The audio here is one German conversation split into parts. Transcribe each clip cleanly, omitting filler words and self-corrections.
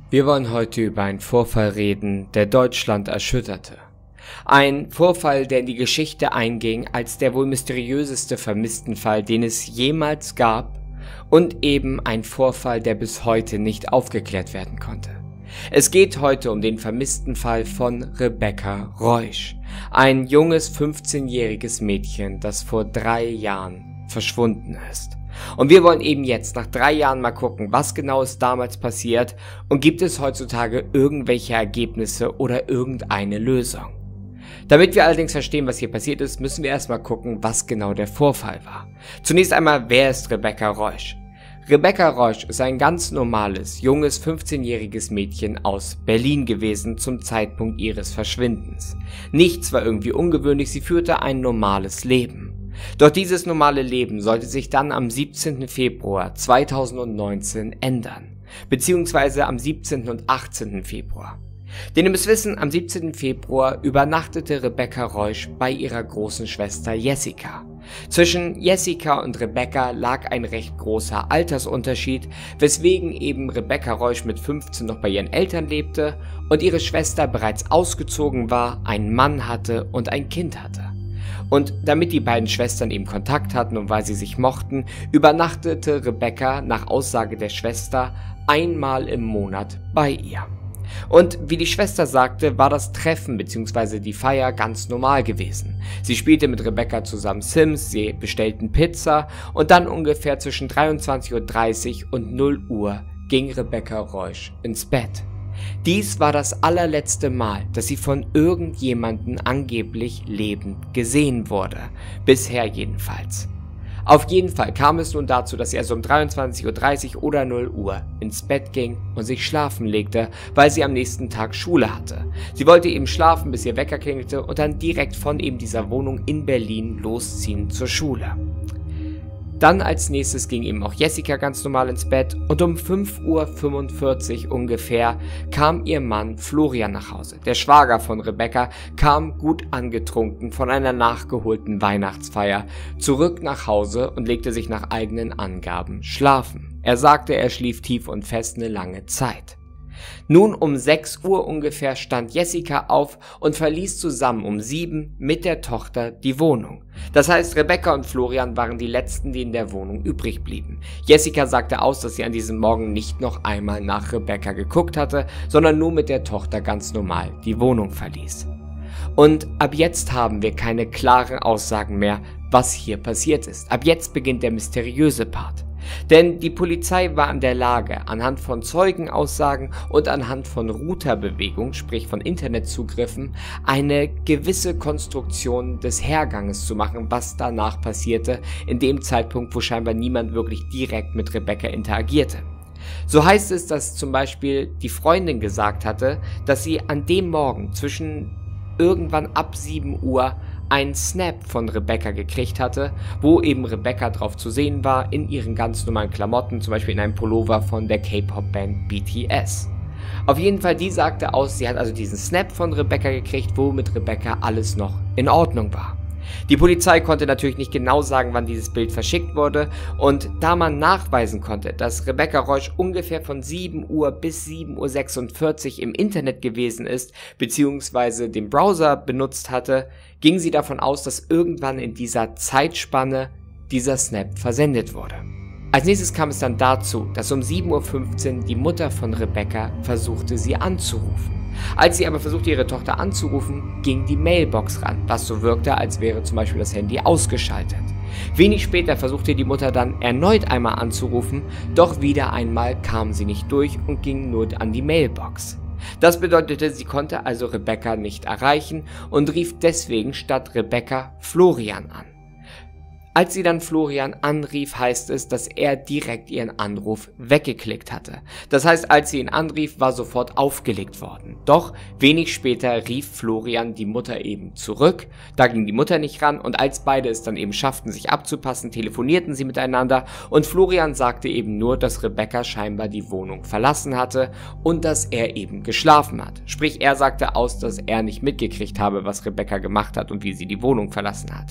Wir wollen heute über einen Vorfall reden, der Deutschland erschütterte. Ein Vorfall, der in die Geschichte einging als der wohl mysteriöseste Vermisstenfall, den es jemals gab, und eben ein Vorfall, der bis heute nicht aufgeklärt werden konnte. Es geht heute um den vermissten Fall von Rebecca Reusch, ein junges 15-jähriges Mädchen, das vor 3 Jahren verschwunden ist. Und wir wollen eben jetzt nach 3 Jahren mal gucken, was genau ist damals passiert und gibt es heutzutage irgendwelche Ergebnisse oder irgendeine Lösung. Damit wir allerdings verstehen, was hier passiert ist, müssen wir erstmal gucken, was genau der Vorfall war. Zunächst einmal, wer ist Rebecca Reusch? Rebecca Reusch ist ein ganz normales, junges 15-jähriges Mädchen aus Berlin gewesen zum Zeitpunkt ihres Verschwindens. Nichts war irgendwie ungewöhnlich, sie führte ein normales Leben. Doch dieses normale Leben sollte sich dann am 17. Februar 2019 ändern, beziehungsweise am 17. und 18. Februar. Denn ihr müsst wissen, am 17. Februar übernachtete Rebecca Reusch bei ihrer großen Schwester Jessica. Zwischen Jessica und Rebecca lag ein recht großer Altersunterschied, weswegen eben Rebecca Reusch mit 15 noch bei ihren Eltern lebte und ihre Schwester bereits ausgezogen war, einen Mann hatte und ein Kind hatte. Und damit die beiden Schwestern eben Kontakt hatten und weil sie sich mochten, übernachtete Rebecca nach Aussage der Schwester einmal im Monat bei ihr. Und wie die Schwester sagte, war das Treffen bzw. die Feier ganz normal gewesen. Sie spielte mit Rebecca zusammen Sims, sie bestellten Pizza und dann ungefähr zwischen 23:30 Uhr und 0 Uhr ging Rebecca Reusch ins Bett. Dies war das allerletzte Mal, dass sie von irgendjemandem angeblich lebend gesehen wurde. Bisher jedenfalls. Auf jeden Fall kam es nun dazu, dass sie also um 23:30 Uhr oder 0 Uhr ins Bett ging und sich schlafen legte, weil sie am nächsten Tag Schule hatte. Sie wollte eben schlafen, bis ihr Wecker klingelte und dann direkt von eben dieser Wohnung in Berlin losziehen zur Schule. Dann als nächstes ging eben auch Jessica ganz normal ins Bett und um 5:45 Uhr ungefähr kam ihr Mann Florian nach Hause. Der Schwager von Rebecca kam gut angetrunken von einer nachgeholten Weihnachtsfeier zurück nach Hause und legte sich nach eigenen Angaben schlafen. Er sagte, er schlief tief und fest eine lange Zeit. Nun um 6 Uhr ungefähr stand Jessica auf und verließ zusammen um 7 mit der Tochter die Wohnung. Das heißt, Rebecca und Florian waren die letzten, die in der Wohnung übrig blieben. Jessica sagte aus, dass sie an diesem Morgen nicht noch einmal nach Rebecca geguckt hatte, sondern nur mit der Tochter ganz normal die Wohnung verließ. Und ab jetzt haben wir keine klaren Aussagen mehr, was hier passiert ist. Ab jetzt beginnt der mysteriöse Part. Denn die Polizei war in der Lage, anhand von Zeugenaussagen und anhand von Routerbewegungen, sprich von Internetzugriffen, eine gewisse Konstruktion des Herganges zu machen, was danach passierte, in dem Zeitpunkt, wo scheinbar niemand wirklich direkt mit Rebecca interagierte. So heißt es, dass zum Beispiel die Freundin gesagt hatte, dass sie an dem Morgen zwischen irgendwann ab 7 Uhr einen Snap von Rebecca gekriegt hatte, wo eben Rebecca drauf zu sehen war in ihren ganz normalen Klamotten, zum Beispiel in einem Pullover von der K-Pop-Band BTS. Auf jeden Fall, die sagte aus, sie hat also diesen Snap von Rebecca gekriegt, wo mit Rebecca alles noch in Ordnung war. Die Polizei konnte natürlich nicht genau sagen, wann dieses Bild verschickt wurde und da man nachweisen konnte, dass Rebecca Reusch ungefähr von 7 Uhr bis 7:46 Uhr im Internet gewesen ist, beziehungsweise den Browser benutzt hatte, ging sie davon aus, dass irgendwann in dieser Zeitspanne dieser Snap versendet wurde. Als nächstes kam es dann dazu, dass um 7:15 Uhr die Mutter von Rebecca versuchte, sie anzurufen. Als sie aber versuchte, ihre Tochter anzurufen, ging die Mailbox ran, was so wirkte, als wäre zum Beispiel das Handy ausgeschaltet. Wenig später versuchte die Mutter dann erneut einmal anzurufen, doch wieder einmal kam sie nicht durch und ging nur an die Mailbox. Das bedeutete, sie konnte also Rebecca nicht erreichen und rief deswegen statt Rebecca Florian an. Als sie dann Florian anrief, heißt es, dass er direkt ihren Anruf weggeklickt hatte. Das heißt, als sie ihn anrief, war sofort aufgelegt worden. Doch wenig später rief Florian die Mutter eben zurück. Da ging die Mutter nicht ran und als beide es dann eben schafften, sich abzupassen, telefonierten sie miteinander und Florian sagte eben nur, dass Rebecca scheinbar die Wohnung verlassen hatte und dass er eben geschlafen hat. Sprich, er sagte aus, dass er nicht mitgekriegt habe, was Rebecca gemacht hat und wie sie die Wohnung verlassen hat.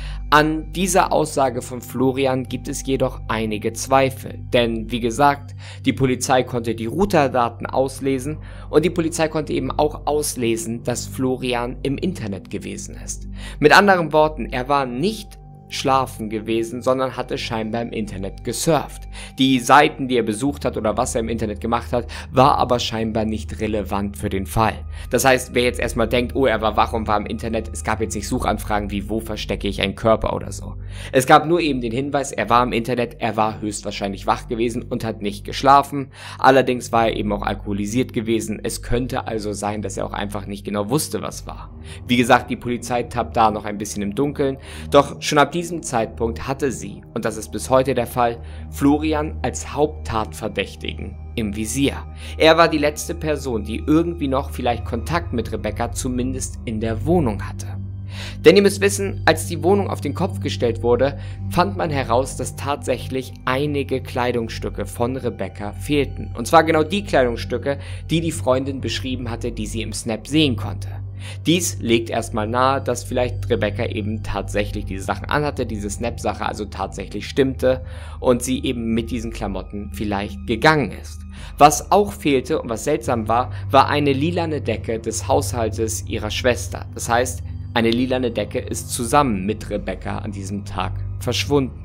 An dieser Aussage von Florian gibt es jedoch einige Zweifel, denn wie gesagt, die Polizei konnte die Routerdaten auslesen und die Polizei konnte eben auch auslesen, dass Florian im Internet gewesen ist. Mit anderen Worten, er war nicht schlafen gewesen, sondern hatte scheinbar im Internet gesurft. Die Seiten, die er besucht hat oder was er im Internet gemacht hat, war aber scheinbar nicht relevant für den Fall. Das heißt, wer jetzt erstmal denkt, oh, er war wach und war im Internet, es gab jetzt nicht Suchanfragen wie, wo verstecke ich einen Körper oder so. Es gab nur eben den Hinweis, er war im Internet, er war höchstwahrscheinlich wach gewesen und hat nicht geschlafen. Allerdings war er eben auch alkoholisiert gewesen. Es könnte also sein, dass er auch einfach nicht genau wusste, was war. Wie gesagt, die Polizei tappt da noch ein bisschen im Dunkeln, doch schon ab diesem Zeitpunkt hatte sie, und das ist bis heute der Fall, Florian als Haupttatverdächtigen im Visier. Er war die letzte Person, die irgendwie noch vielleicht Kontakt mit Rebecca zumindest in der Wohnung hatte. Denn ihr müsst wissen, als die Wohnung auf den Kopf gestellt wurde, fand man heraus, dass tatsächlich einige Kleidungsstücke von Rebecca fehlten. Und zwar genau die Kleidungsstücke, die die Freundin beschrieben hatte, die sie im Snap sehen konnte. Dies legt erstmal nahe, dass vielleicht Rebecca eben tatsächlich diese Sachen anhatte, diese Snap-Sache also tatsächlich stimmte und sie eben mit diesen Klamotten vielleicht gegangen ist. Was auch fehlte und was seltsam war, war eine lilane Decke des Haushaltes ihrer Schwester. Das heißt, eine lilane Decke ist zusammen mit Rebecca an diesem Tag verschwunden.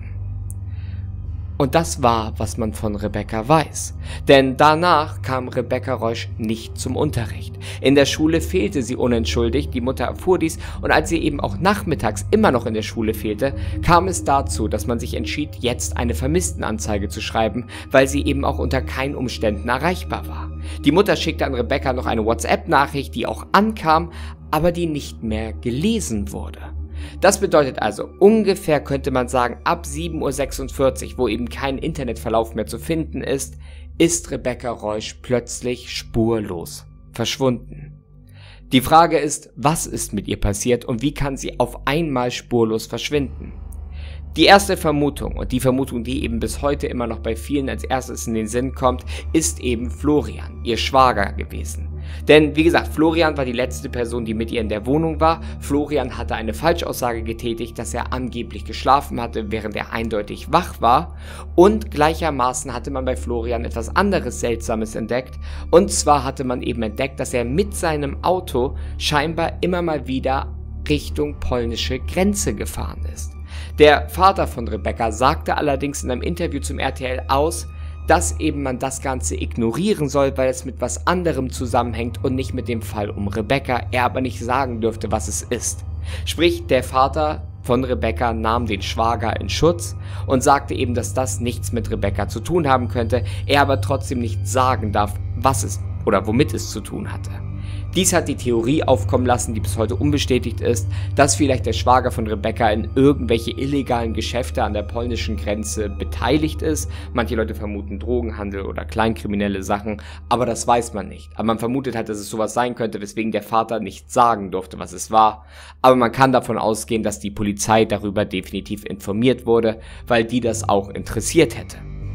Und das war, was man von Rebecca weiß. Denn danach kam Rebecca Reusch nicht zum Unterricht. In der Schule fehlte sie unentschuldigt, die Mutter erfuhr dies, und als sie eben auch nachmittags immer noch in der Schule fehlte, kam es dazu, dass man sich entschied, jetzt eine Vermisstenanzeige zu schreiben, weil sie eben auch unter keinen Umständen erreichbar war. Die Mutter schickte an Rebecca noch eine WhatsApp-Nachricht, die auch ankam, aber die nicht mehr gelesen wurde. Das bedeutet also, ungefähr könnte man sagen, ab 7:46 Uhr, wo eben kein Internetverlauf mehr zu finden ist Rebecca Reusch plötzlich spurlos verschwunden. Die Frage ist, was ist mit ihr passiert und wie kann sie auf einmal spurlos verschwinden? Die erste Vermutung und die Vermutung, die eben bis heute immer noch bei vielen als erstes in den Sinn kommt, ist eben Florian, ihr Schwager gewesen. Denn wie gesagt, Florian war die letzte Person, die mit ihr in der Wohnung war. Florian hatte eine Falschaussage getätigt, dass er angeblich geschlafen hatte, während er eindeutig wach war. Und gleichermaßen hatte man bei Florian etwas anderes Seltsames entdeckt. Und zwar hatte man eben entdeckt, dass er mit seinem Auto scheinbar immer mal wieder Richtung polnische Grenze gefahren ist. Der Vater von Rebecca sagte allerdings in einem Interview zum RTL aus, dass eben man das Ganze ignorieren soll, weil es mit was anderem zusammenhängt und nicht mit dem Fall um Rebecca, er aber nicht sagen dürfte, was es ist. Sprich, der Vater von Rebecca nahm den Schwager in Schutz und sagte eben, dass das nichts mit Rebecca zu tun haben könnte, er aber trotzdem nicht sagen darf, was es oder womit es zu tun hatte. Dies hat die Theorie aufkommen lassen, die bis heute unbestätigt ist, dass vielleicht der Schwager von Rebecca in irgendwelche illegalen Geschäfte an der polnischen Grenze beteiligt ist. Manche Leute vermuten Drogenhandel oder kleinkriminelle Sachen, aber das weiß man nicht. Aber man vermutet halt, dass es sowas sein könnte, weswegen der Vater nicht sagen durfte, was es war. Aber man kann davon ausgehen, dass die Polizei darüber definitiv informiert wurde, weil die das auch interessiert hätte.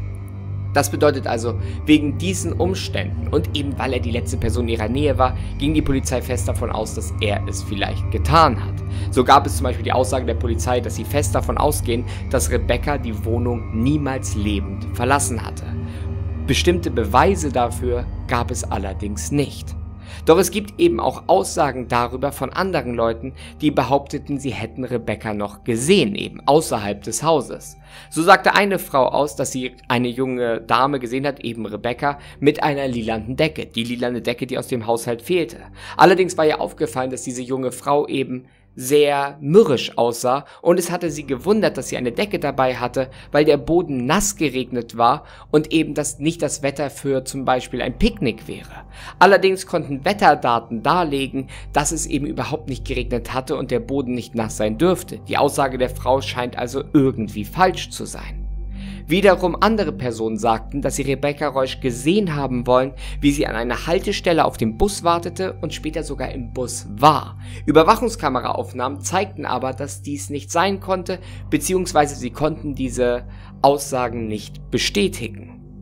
Das bedeutet also, wegen diesen Umständen und eben weil er die letzte Person in ihrer Nähe war, ging die Polizei fest davon aus, dass er es vielleicht getan hat. So gab es zum Beispiel die Aussage der Polizei, dass sie fest davon ausgehen, dass Rebecca die Wohnung niemals lebend verlassen hatte. Bestimmte Beweise dafür gab es allerdings nicht. Doch es gibt eben auch Aussagen darüber von anderen Leuten, die behaupteten, sie hätten Rebecca noch gesehen, eben außerhalb des Hauses. So sagte eine Frau aus, dass sie eine junge Dame gesehen hat, eben Rebecca, mit einer lilanen Decke, die lilane Decke, die aus dem Haushalt fehlte. Allerdings war ihr aufgefallen, dass diese junge Frau eben sehr mürrisch aussah und es hatte sie gewundert, dass sie eine Decke dabei hatte, weil der Boden nass geregnet war und eben das nicht das Wetter für zum Beispiel ein Picknick wäre. Allerdings konnten Wetterdaten darlegen, dass es eben überhaupt nicht geregnet hatte und der Boden nicht nass sein dürfte. Die Aussage der Frau scheint also irgendwie falsch zu sein. Wiederum andere Personen sagten, dass sie Rebecca Reusch gesehen haben wollen, wie sie an einer Haltestelle auf dem Bus wartete und später sogar im Bus war. Überwachungskameraaufnahmen zeigten aber, dass dies nicht sein konnte, beziehungsweise sie konnten diese Aussagen nicht bestätigen.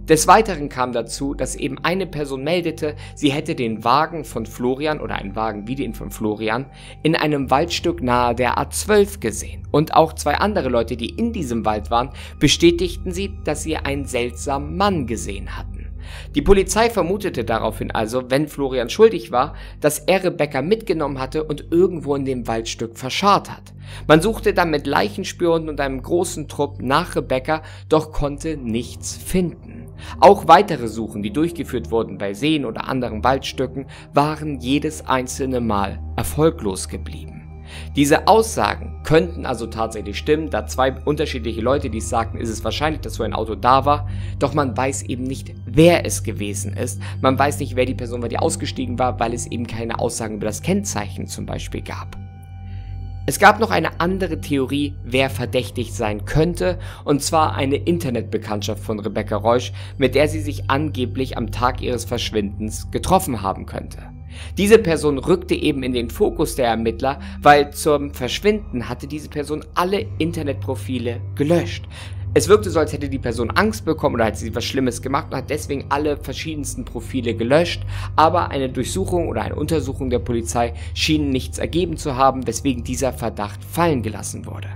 Des Weiteren kam dazu, dass eben eine Person meldete, sie hätte den Wagen von Florian oder einen Wagen wie den von Florian in einem Waldstück nahe der A12 gesehen. Und auch zwei andere Leute, die in diesem Wald waren, bestätigten sie, dass sie einen seltsamen Mann gesehen hatten. Die Polizei vermutete daraufhin also, wenn Florian schuldig war, dass er Rebecca mitgenommen hatte und irgendwo in dem Waldstück verscharrt hat. Man suchte dann mit Leichenspuren und einem großen Trupp nach Rebecca, doch konnte nichts finden. Auch weitere Suchen, die durchgeführt wurden bei Seen oder anderen Waldstücken, waren jedes einzelne Mal erfolglos geblieben. Diese Aussagen könnten also tatsächlich stimmen, da zwei unterschiedliche Leute dies sagten, ist es wahrscheinlich, dass so ein Auto da war, doch man weiß eben nicht, wer es gewesen ist. Man weiß nicht, wer die Person war, die ausgestiegen war, weil es eben keine Aussagen über das Kennzeichen zum Beispiel gab. Es gab noch eine andere Theorie, wer verdächtig sein könnte, und zwar eine Internetbekanntschaft von Rebecca Reusch, mit der sie sich angeblich am Tag ihres Verschwindens getroffen haben könnte. Diese Person rückte eben in den Fokus der Ermittler, weil zum Verschwinden hatte diese Person alle Internetprofile gelöscht. Es wirkte so, als hätte die Person Angst bekommen oder hätte sie was Schlimmes gemacht und hat deswegen alle verschiedensten Profile gelöscht, aber eine Durchsuchung oder eine Untersuchung der Polizei schien nichts ergeben zu haben, weswegen dieser Verdacht fallen gelassen wurde.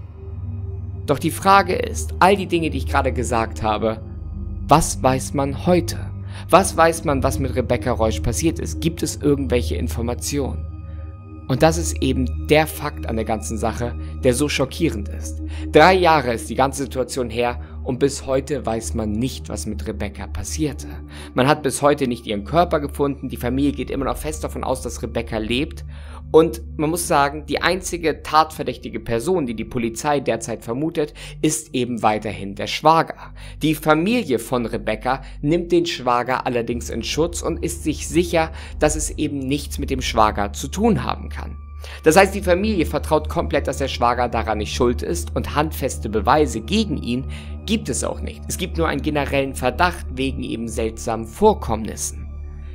Doch die Frage ist, all die Dinge, die ich gerade gesagt habe, was weiß man heute? Was weiß man, was mit Rebecca Reusch passiert ist? Gibt es irgendwelche Informationen? Und das ist eben der Fakt an der ganzen Sache, der so schockierend ist. 3 Jahre ist die ganze Situation her und bis heute weiß man nicht, was mit Rebecca passierte. Man hat bis heute nicht ihren Körper gefunden, die Familie geht immer noch fest davon aus, dass Rebecca lebt. Und man muss sagen, die einzige tatverdächtige Person, die die Polizei derzeit vermutet, ist eben weiterhin der Schwager. Die Familie von Rebecca nimmt den Schwager allerdings in Schutz und ist sich sicher, dass es eben nichts mit dem Schwager zu tun haben kann. Das heißt, die Familie vertraut komplett, dass der Schwager daran nicht schuld ist und handfeste Beweise gegen ihn gibt es auch nicht. Es gibt nur einen generellen Verdacht wegen eben seltsamen Vorkommnissen.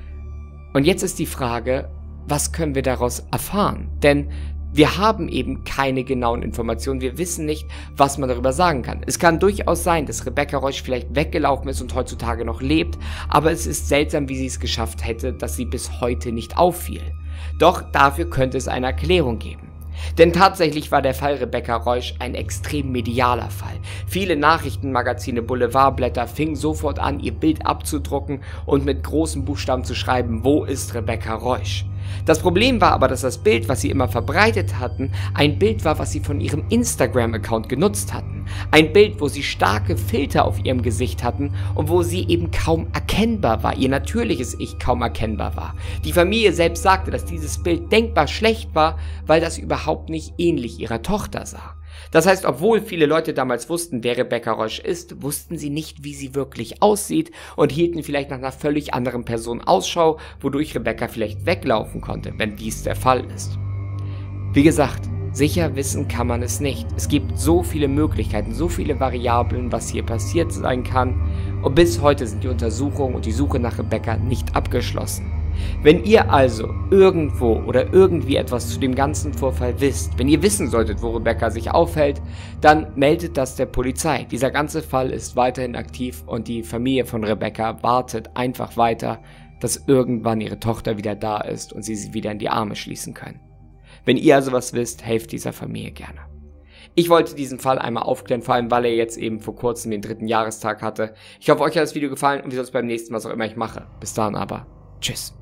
Und jetzt ist die Frage, was können wir daraus erfahren? Denn wir haben eben keine genauen Informationen, wir wissen nicht, was man darüber sagen kann. Es kann durchaus sein, dass Rebecca Reusch vielleicht weggelaufen ist und heutzutage noch lebt, aber es ist seltsam, wie sie es geschafft hätte, dass sie bis heute nicht auffiel. Doch dafür könnte es eine Erklärung geben. Denn tatsächlich war der Fall Rebecca Reusch ein extrem medialer Fall. Viele Nachrichtenmagazine, Boulevardblätter fingen sofort an, ihr Bild abzudrucken und mit großen Buchstaben zu schreiben, wo ist Rebecca Reusch? Das Problem war aber, dass das Bild, was sie immer verbreitet hatten, ein Bild war, was sie von ihrem Instagram-Account genutzt hatten. Ein Bild, wo sie starke Filter auf ihrem Gesicht hatten und wo sie eben kaum erkennbar war, ihr natürliches Ich kaum erkennbar war. Die Familie selbst sagte, dass dieses Bild denkbar schlecht war, weil das überhaupt nicht ähnlich ihrer Tochter sah. Das heißt, obwohl viele Leute damals wussten, wer Rebecca Reusch ist, wussten sie nicht, wie sie wirklich aussieht und hielten vielleicht nach einer völlig anderen Person Ausschau, wodurch Rebecca vielleicht weglaufen konnte, wenn dies der Fall ist. Wie gesagt, sicher wissen kann man es nicht. Es gibt so viele Möglichkeiten, so viele Variablen, was hier passiert sein kann, und bis heute sind die Untersuchungen und die Suche nach Rebecca nicht abgeschlossen. Wenn ihr also irgendwo oder irgendwie etwas zu dem ganzen Vorfall wisst, wenn ihr wissen solltet, wo Rebecca sich aufhält, dann meldet das der Polizei. Dieser ganze Fall ist weiterhin aktiv und die Familie von Rebecca wartet einfach weiter, dass irgendwann ihre Tochter wieder da ist und sie wieder in die Arme schließen können. Wenn ihr also was wisst, helft dieser Familie gerne. Ich wollte diesen Fall einmal aufklären, vor allem weil er jetzt eben vor kurzem den 3. Jahrestag hatte. Ich hoffe, euch hat das Video gefallen und wir sehen uns beim nächsten Mal, was auch immer ich mache. Bis dahin aber, tschüss.